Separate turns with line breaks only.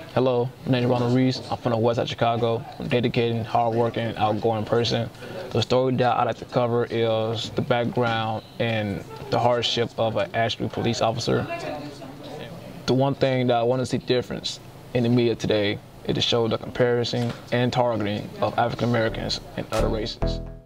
Hello, my name is Ronald Reese. I'm from the west side of Chicago. I'm a dedicated, hardworking, outgoing person. The story that I like to cover is the background and the hardship of an actual police officer. The one thing that I want to see difference in the media today is to show the comparison and targeting of African Americans and other races.